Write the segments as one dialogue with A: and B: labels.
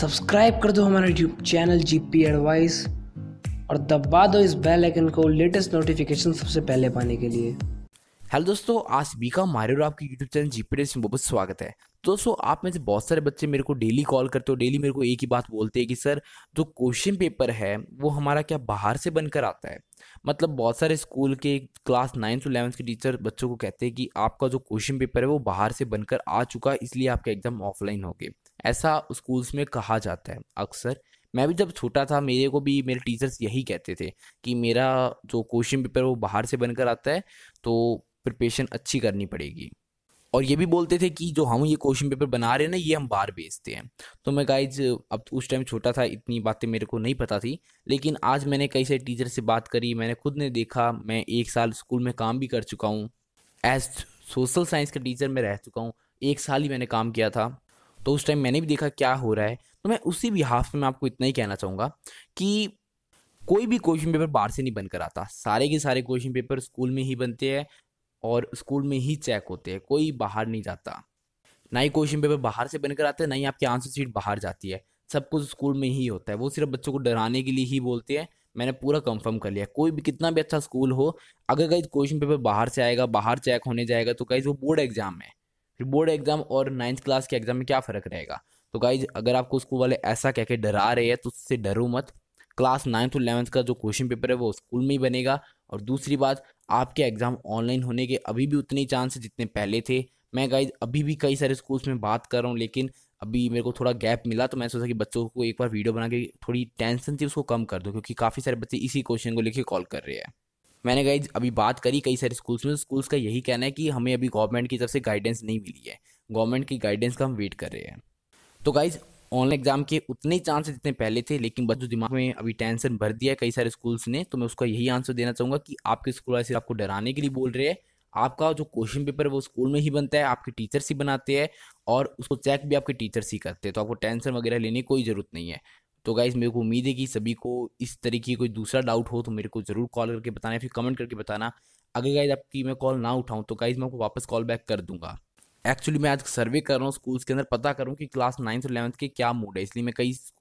A: Subscribe कर दो हमारा यूट्यूब चैनल जीपी एडवाइस और दबा दो इस बेल आइकन को लेटेस्ट नोटिफिकेशन सबसे पहले पाने के लिए।
B: हेलो दोस्तों, आज सभी का हमारे और आपके यूट्यूब चैनल जीपी एडवाइस में बहुत स्वागत है। दोस्तों, आप में से बहुत सारे बच्चे मेरे को डेली कॉल करते हो, डेली मेरे को एक ही बात बोलते हैं कि सर जो क्वेश्चन पेपर है वो हमारा क्या बाहर से बनकर आता है। मतलब बहुत सारे स्कूल के क्लास 9 to 11 के टीचर बच्चों को कहते हैं कि आपका जो क्वेश्चन पेपर है वो बाहर से बनकर आ चुका है, इसलिए आपके एग्जाम ऑफलाइन हो गए। ऐसा स्कूल्स में कहा जाता है अक्सर। मैं भी जब छोटा था मेरे को भी मेरे टीचर्स यही कहते थे कि मेरा जो क्वेश्चन पेपर वो बाहर से बनकर आता है, तो प्रिपरेशन अच्छी करनी पड़ेगी। और ये भी बोलते थे कि जो हम ये क्वेश्चन पेपर बना रहे हैं ना, ये हम बाहर भेजते हैं। तो मैं गाइज अब उस टाइम छोटा था, इतनी बातें मेरे को नहीं पता थी, लेकिन आज मैंने कई सारे टीचर से बात करी, मैंने खुद ने देखा। मैं 1 साल स्कूल में काम भी कर चुका हूँ। एज सोशल साइंस का टीचर मैं रह चुका हूँ, 1 साल ही मैंने काम किया था। तो उस टाइम मैंने भी देखा क्या हो रहा है। तो मैं उसी बिहाफ में मैं आपको इतना ही कहना चाहूँगा कि कोई भी क्वेश्चन पेपर बाहर से नहीं बनकर आता। सारे के सारे क्वेश्चन पेपर स्कूल में ही बनते हैं और स्कूल में ही चेक होते हैं, कोई बाहर नहीं जाता। ना ही क्वेश्चन पेपर बाहर से बनकर आते हैं, ना ही आपकी आंसर शीट बाहर जाती है। सब कुछ स्कूल में ही होता है। वो सिर्फ बच्चों को डराने के लिए ही बोलते हैं। मैंने पूरा कंफर्म कर लिया, कोई भी कितना भी अच्छा स्कूल हो, अगर गाइज क्वेश्चन पेपर बाहर से आएगा, बाहर चेक होने जाएगा, तो गाइज वो बोर्ड एग्जाम है। फिर बोर्ड एग्जाम और 9th क्लास के एग्जाम में क्या फ़र्क रहेगा। तो गाइज अगर आपको स्कूल वाले ऐसा कह के डरा रहे हैं तो उससे डरो मत। क्लास 9th और 11th का जो क्वेश्चन पेपर है वो स्कूल में ही बनेगा। और दूसरी बात, आपके एग्ज़ाम ऑनलाइन होने के अभी भी उतने ही चांस है जितने पहले थे। मैं गाइज अभी भी कई सारे स्कूल्स में बात कर रहा हूँ, लेकिन अभी मेरे को थोड़ा गैप मिला, तो मैं सोचा कि बच्चों को एक बार वीडियो बना के थोड़ी टेंशन थी उसको कम कर दो, क्योंकि काफ़ी सारे बच्चे इसी क्वेश्चन को लेके कॉल कर रहे हैं। मैंने गाइज अभी बात करी कई सारे स्कूल्स में, स्कूल्स का यही कहना है कि हमें अभी गवर्नमेंट की तरफ से गाइडेंस नहीं मिली है। गवर्नमेंट की गाइडेंस का हम वेट कर रहे हैं। तो गाइज ऑनलाइन एग्जाम के उतने ही चांस जितने पहले थे, लेकिन बच्चों दिमाग में अभी टेंशन भर दिया है कई सारे स्कूल्स ने। तो मैं उसका यही आंसर देना चाहूँगा कि आपके स्कूल वाले सिर्फ आपको डराने के लिए बोल रहे हैं। आपका जो क्वेश्चन पेपर है वो स्कूल में ही बनता है, आपके टीचर्स ही बनाते हैं, और उसको चेक भी आपके टीचर्स ही करते हैं। तो आपको टेंशन वगैरह लेने की कोई ज़रूरत नहीं है। तो गाइज मेरे को उम्मीद है कि सभी को इस तरीके की कोई दूसरा डाउट हो तो मेरे को ज़रूर कॉल करके बताना, या फिर कमेंट करके बताना। अगर गाइज आपकी मैं कॉल ना उठाऊँ तो गाइज मैं आपको वापस कॉल बैक कर दूंगा। एक्चुअली मैं आज सर्वे कर रहा हूँ स्कूल्स के अंदर, पता करूँ कि क्लास 9th और 11th के क्या मूड है, इसलिए मैं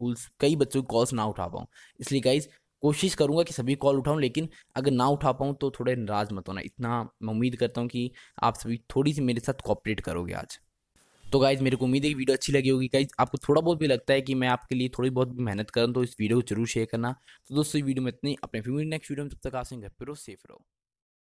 B: कई बच्चों की कॉल्स ना उठा पाऊँ। इसलिए गाइज कोशिश करूंगा कि सभी कॉल उठाऊं, लेकिन अगर ना उठा पाऊँ तो थोड़े नाराज मत होना। इतना मैं उम्मीद करता हूँ कि आप सभी थोड़ी सी मेरे साथ कोऑपरेट करोगे आज। तो गाइज मेरे को उम्मीद है कि वीडियो अच्छी लगी होगी। गाइज आपको थोड़ा बहुत भी लगता है कि मैं आपके लिए थोड़ी बहुत भी मेहनत करूँ तो इस वीडियो को जरूर शेयर करना। तो दोस्तों, वीडियो में इतनी, अपने फिर नेक्स्ट वीडियो में, तब तक आप घर पे रहो, सेफ रहो।